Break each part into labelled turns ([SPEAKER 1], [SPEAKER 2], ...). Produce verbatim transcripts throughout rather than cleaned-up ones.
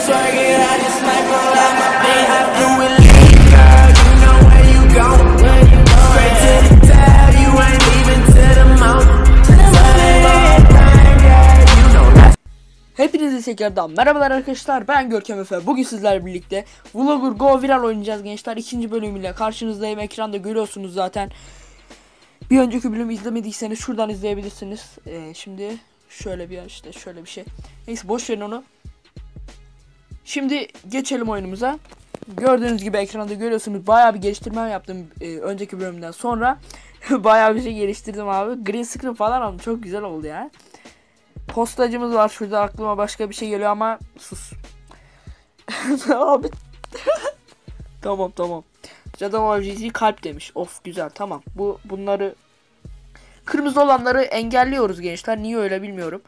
[SPEAKER 1] Hepinize tekrardan merhabalar arkadaşlar, ben Görkem Efe. Bugün sizlerle birlikte Vlogger Go Viral oynayacağız gençler. İkinci bölümüyle karşınızdayım, ekranda görüyorsunuz zaten. Bir önceki bölümü izlemediyseniz şuradan izleyebilirsiniz. ee, Şimdi şöyle bir işte şöyle bir şey. Neyse, boş verin onu. Şimdi geçelim oyunumuza. Gördüğünüz gibi ekranda görüyorsunuz, bayağı bir geliştirme yaptım e, önceki bölümden sonra. Bayağı bir şey geliştirdim abi. Green screen falan aldım, çok güzel oldu ya. Postacımız var şurada, aklıma başka bir şey geliyor ama sus. Abi. Tamam tamam. Cadım objesi kalp demiş. Of güzel, tamam. Bu bunları kırmızı olanları engelliyoruz gençler. Niye öyle bilmiyorum.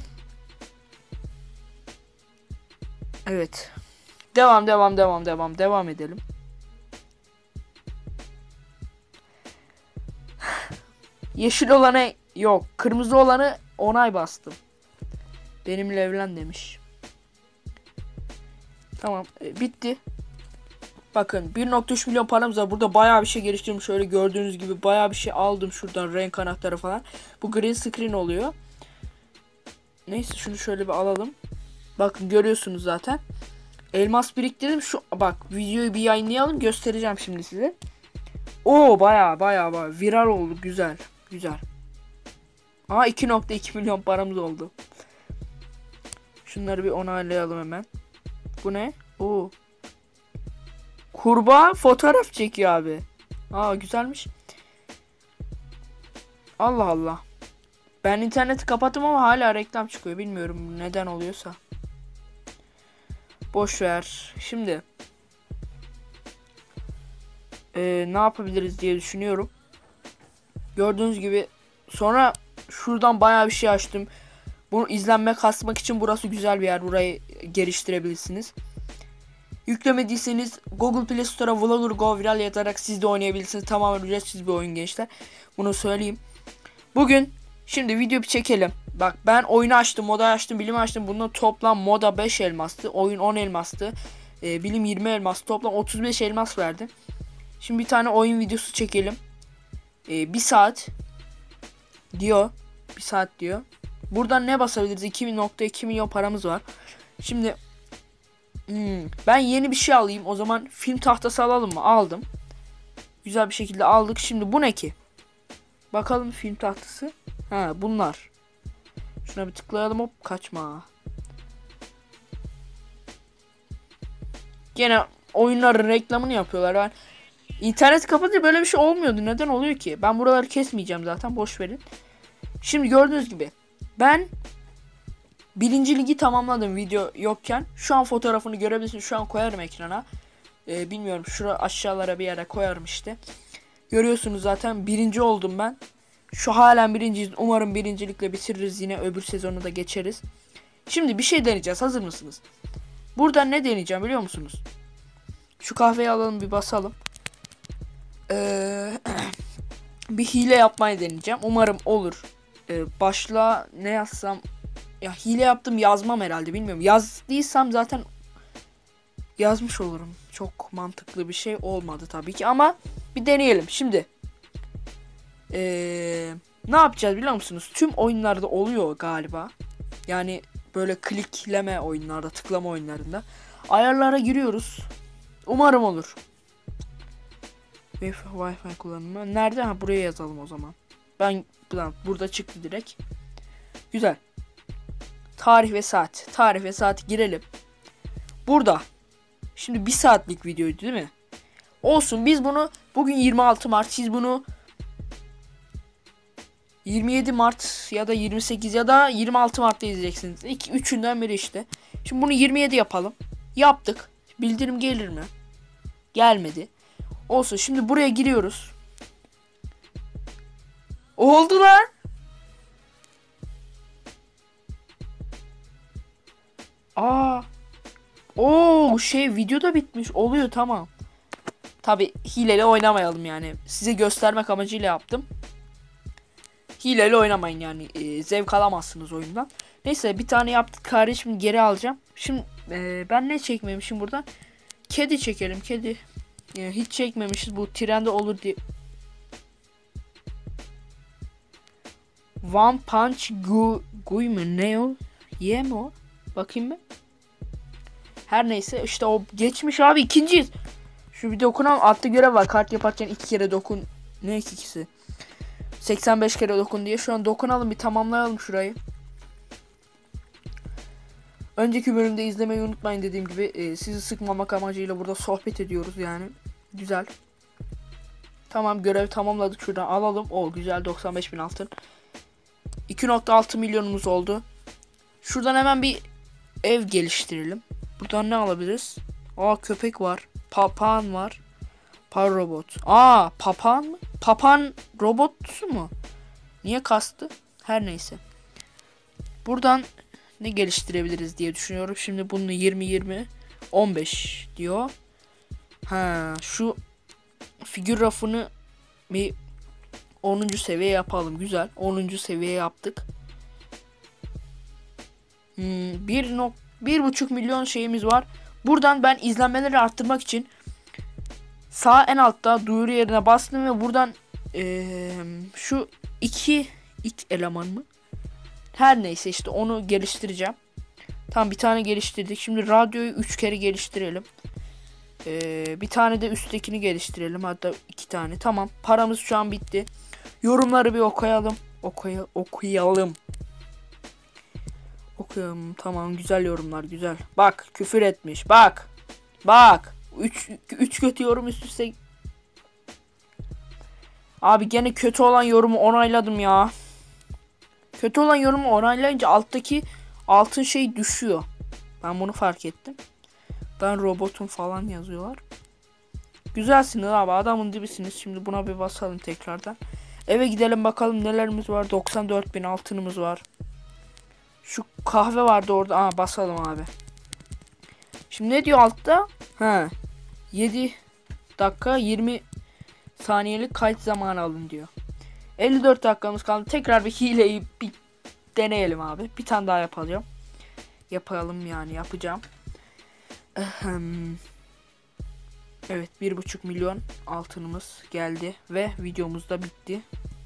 [SPEAKER 1] Evet. Devam devam devam devam devam edelim. Yeşil olanı yok. Kırmızı olanı onay bastım. Benimle evlen demiş. Tamam, e, bitti. Bakın bir nokta üç milyon paramız var. Burada bayağı bir şey geliştirdim. Şöyle gördüğünüz gibi bayağı bir şey aldım şuradan, renk anahtarı falan. Bu green screen oluyor. Neyse, şunu şöyle bir alalım. Bakın görüyorsunuz zaten. Elmas biriktirdim. Şu bak, videoyu bir yayınlayalım, göstereceğim şimdi size. Oo bayağı bayağı bayağı viral oldu, güzel güzel. Aa iki nokta iki milyon paramız oldu. Şunları bir onaylayalım hemen. Bu ne? Oo. Kurbağa fotoğraf çekiyor abi. Aa güzelmiş. Allah Allah. Ben interneti kapattım ama hala reklam çıkıyor. Bilmiyorum neden oluyorsa. Boş ver. Şimdi ee, ne yapabiliriz diye düşünüyorum. Gördüğünüz gibi sonra şuradan bayağı bir şey açtım. Bunu izlenme kasmak için burası güzel bir yer. Burayı geliştirebilirsiniz. Yüklemediyseniz Google Play Store'a Vlogger Go Viral yazarak siz de oynayabilirsiniz. Tamamen ücretsiz bir oyun gençler. Bunu söyleyeyim. Bugün şimdi video bir çekelim. Bak, ben oyunu açtım, moda açtım, bilim açtım. Bunun toplam moda beş elmastı. Oyun on elmastı. Ee, bilim yirmi elmas. Toplam otuz beş elmas verdi. Şimdi bir tane oyun videosu çekelim. Ee, bir saat diyor. Bir saat diyor. Buradan ne basabiliriz? iki nokta iki milyon paramız var. Şimdi hmm, ben yeni bir şey alayım. O zaman film tahtası alalım mı? Aldım. Güzel bir şekilde aldık. Şimdi bu ne ki? Bakalım film tahtası. Ha bunlar. Şuna bir tıklayalım, hop kaçma. Gene oyunların reklamını yapıyorlar. Ben internet kapatınca böyle bir şey olmuyordu. Neden oluyor ki? Ben buraları kesmeyeceğim zaten. Boş verin. Şimdi gördüğünüz gibi ben birinci ligi tamamladım video yokken. Şu an fotoğrafını görebilirsiniz. Şu an koyarım ekrana. Ee, bilmiyorum, şura aşağılara bir yere koyarım işte. Görüyorsunuz zaten, birinci oldum ben. Şu halen birinciyiz. Umarım birincilikle bitiririz. Yine öbür sezonu da geçeriz. Şimdi bir şey deneyeceğiz. Hazır mısınız? Burada ne deneyeceğim biliyor musunuz? Şu kahveyi alalım, bir basalım. Ee, bir hile yapmayı deneyeceğim. Umarım olur. Ee, başlığa ne yazsam? Ya hile yaptım yazmam herhalde, bilmiyorum. Yazdıysam zaten yazmış olurum. Çok mantıklı bir şey olmadı tabii ki ama bir deneyelim. Şimdi ee, ne yapacağız biliyor musunuz? Tüm oyunlarda oluyor galiba. Yani böyle klikleme oyunlarda, tıklama oyunlarında. Ayarlara giriyoruz. Umarım olur. Wi-Fi kullanımı. Nerede? Ha, buraya yazalım o zaman. Ben burada çıktı direkt. Güzel. Tarih ve saat. Tarih ve saat girelim. Burada. Şimdi bir saatlik videoydu değil mi? Olsun, biz bunu bugün yirmi altı Mart. Siz bunu yirmi yedi Mart ya da yirmi sekiz ya da yirmi altı Mart'ta izleyeceksiniz. İki, üçünden biri işte. Şimdi bunu yirmi yedi yapalım. Yaptık. Bildirim gelir mi? Gelmedi. Olsun, şimdi buraya giriyoruz. Oldu lan. Aa. Oo şey, videoda bitmiş. Oluyor, tamam. Tabi hileyle oynamayalım yani. Size göstermek amacıyla yaptım. Hileyle oynamayın yani. E, zevk alamazsınız oyundan. Neyse, bir tane yaptık kardeşim, geri alacağım. Şimdi Ee, ben ne çekmemişim burada? Kedi çekelim, kedi. Yani hiç çekmemişiz, bu trende olur diye. One Punch Gu Gui mi ne o? Ye mi o? Bakayım mı? Her neyse işte o geçmiş abi, ikinciyiz. Şu bir dokunalım, altta görev var. Kart yaparken iki kere dokun. Ne ikisi? seksen beş kere dokun diye. Şu an dokunalım, bir tamamlayalım şurayı. Önceki bölümde izlemeyi unutmayın, dediğim gibi e, sizi sıkmamak amacıyla burada sohbet ediyoruz yani. Güzel. Tamam, görev tamamladık, şuradan alalım. O güzel, doksan beş bin altın. iki nokta altı milyonumuz oldu. Şuradan hemen bir ev geliştirelim. Buradan ne alabiliriz? Aa, köpek var. Papağan var. Par robot. Aa, papağan mı? Papağan robotu mu? Niye kastı? Her neyse. Buradan ne geliştirebiliriz diye düşünüyorum. Şimdi bunu yirmi yirmi on beş diyor. Ha, şu figür rafını bir onuncu seviye yapalım. Güzel. onuncu seviye yaptık. Hmm, bir nok bir buçuk milyon şeyimiz var. Buradan ben izlenmeleri arttırmak için sağ en altta duyuru yerine bastım ve buradan ee, şu iki ilk eleman mı? Her neyse işte onu geliştireceğim. Tamam, bir tane geliştirdik. Şimdi radyoyu üç kere geliştirelim. Ee, bir tane de üsttekini geliştirelim. Hatta iki tane. Tamam. Paramız şu an bitti. Yorumları bir okuyalım. Okuy okuyalım. Okuyalım. Tamam, güzel yorumlar, güzel. Bak, küfür etmiş. Bak. Bak. üç kötü yorum üst üste. Abi gene kötü olan yorumu onayladım ya. Kötü olan yorumu onaylayınca alttaki altın şey düşüyor. Ben bunu fark ettim. Ben robotum falan yazıyorlar. Güzelsiniz abi, adamın dibisiniz. Şimdi buna bir basalım tekrardan. Eve gidelim bakalım nelerimiz var. doksan dört bin altınımız var. Şu kahve vardı orada. Aa, basalım abi. Şimdi ne diyor altta? Ha. yedi dakika yirmi saniyelik kayıt zamanı alın diyor. elli dört dakikamız kaldı. Tekrar bir hileyi bir deneyelim abi. Bir tane daha yapalım. Yapalım yani, yapacağım. Evet, bir buçuk milyon altınımız geldi ve videomuz da bitti.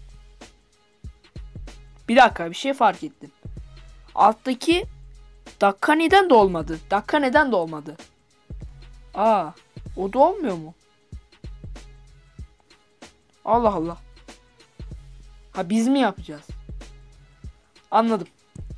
[SPEAKER 1] Bir dakika, bir şey fark ettim. Alttaki dakika neden dolmadı? Dakika neden dolmadı? Aa, o da olmuyor mu? Allah Allah. Ha, biz mi yapacağız? Anladım.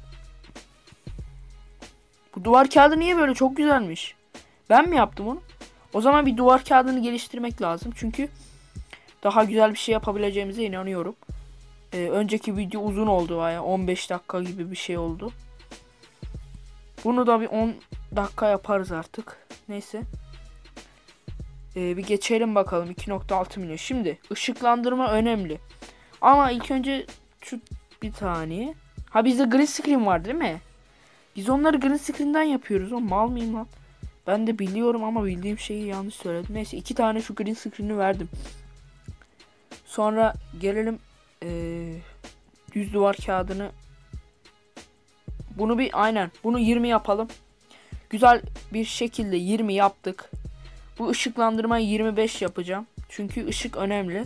[SPEAKER 1] Bu duvar kağıdı niye böyle, çok güzelmiş. Ben mi yaptım onu? O zaman bir duvar kağıdını geliştirmek lazım. Çünkü daha güzel bir şey yapabileceğimize inanıyorum. Ee, önceki video uzun oldu baya. on beş dakika gibi bir şey oldu. Bunu da bir on dakika yaparız artık. Neyse. Ee, bir geçelim bakalım. iki nokta altı milyon. Şimdi ışıklandırma önemli. Ama ilk önce şu bir tane. Ha, bizde green screen var değil mi? Biz onları green screen'den yapıyoruz. O mal mıyım lan? Ben de biliyorum ama bildiğim şeyi yanlış söyledim. Neyse, iki tane şu green screen'i verdim. Sonra gelelim ee, düz duvar kağıdını. Bunu bir aynen. Bunu yirmi yapalım. Güzel bir şekilde yirmi yaptık. Bu ışıklandırmayı yirmi beş yapacağım. Çünkü ışık önemli.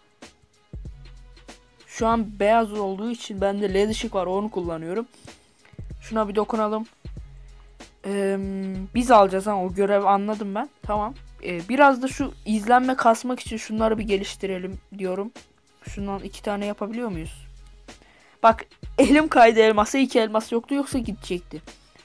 [SPEAKER 1] Şu an beyaz olduğu için bende led ışık var, onu kullanıyorum. Şuna bir dokunalım. Ee, biz alacağız ha, o görevi anladım ben. Tamam. Ee, biraz da şu izlenme kasmak için şunları bir geliştirelim diyorum. Şundan iki tane yapabiliyor muyuz? Bak, elim kaydı elmasa, iki elmas yoktu, yoksa gidecekti.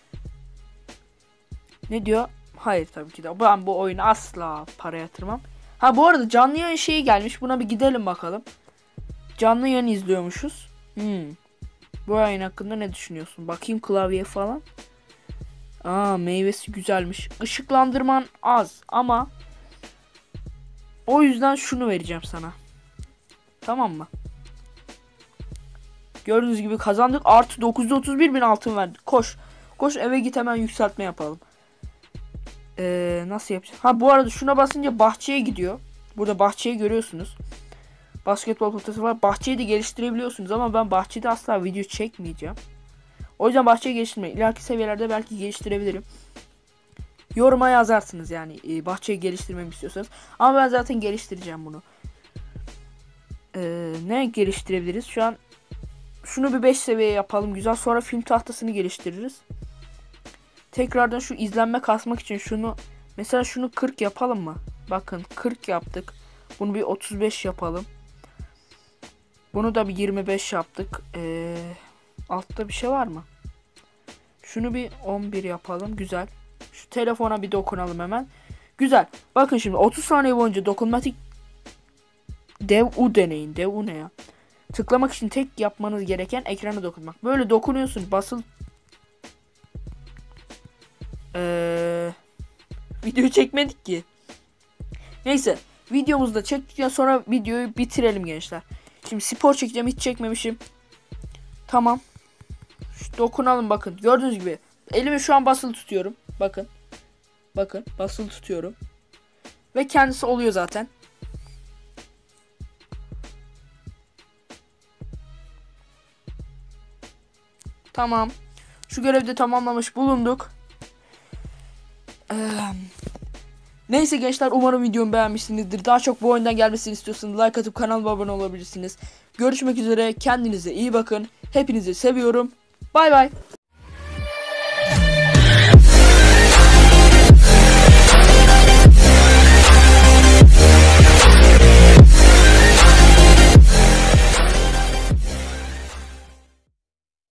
[SPEAKER 1] Ne diyor? Hayır, tabii ki de. Ben bu oyuna asla para yatırmam. Ha, bu arada canlı yayın şeyi gelmiş. Buna bir gidelim bakalım. Canlı yayın izliyormuşuz. Hmm. Bu yayın hakkında ne düşünüyorsun? Bakayım klavye falan. Aa, meyvesi güzelmiş. Işıklandırman az ama o yüzden şunu vereceğim sana. Tamam mı? Gördüğünüz gibi kazandık. Artı dokuz yüz otuz bir bin altın verdik. Koş. Koş eve git, hemen yükseltme yapalım. Ee, nasıl yapacağız? Ha, bu arada şuna basınca bahçeye gidiyor. Burada bahçeyi görüyorsunuz. Basketbol potası var. Bahçeyi de geliştirebiliyorsunuz ama ben bahçede asla video çekmeyeceğim. O yüzden bahçeyi geliştirmeyi ileriki seviyelerde belki geliştirebilirim. Yoruma yazarsınız yani e, bahçeyi geliştirmemi istiyorsanız. Ama ben zaten geliştireceğim bunu. Ee, ne geliştirebiliriz? Şu an şunu bir beş seviye yapalım güzel. Sonra film tahtasını geliştiririz. Tekrardan şu izlenme kasmak için şunu mesela şunu kırk yapalım mı? Bakın kırk yaptık. Bunu bir otuz beş yapalım. Bunu da bir yirmi beş yaptık. Ee, altta bir şey var mı? Şunu bir on bir yapalım. Güzel. Şu telefona bir dokunalım hemen. Güzel. Bakın şimdi otuz saniye boyunca dokunmatik dev u deneyin. Dev u ne ya? Tıklamak için tek yapmanız gereken ekrana dokunmak. Böyle dokunuyorsun. Basıl Ee, video çekmedik ki. Neyse. Videomuzu da çektikten sonra videoyu bitirelim gençler. Şimdi spor çekeceğim. Hiç çekmemişim. Tamam. Şu dokunalım bakın. Gördüğünüz gibi. Elimi şu an basılı tutuyorum. Bakın. Bakın. Basılı tutuyorum. Ve kendisi oluyor zaten. Tamam. Şu görevi de tamamlamış bulunduk. Ee, neyse gençler, umarım videomu beğenmişsinizdir. Daha çok bu oyundan gelmesini istiyorsanız like atıp kanalıma abone olabilirsiniz. Görüşmek üzere. Kendinize iyi bakın. Hepinizi seviyorum. Bay bay.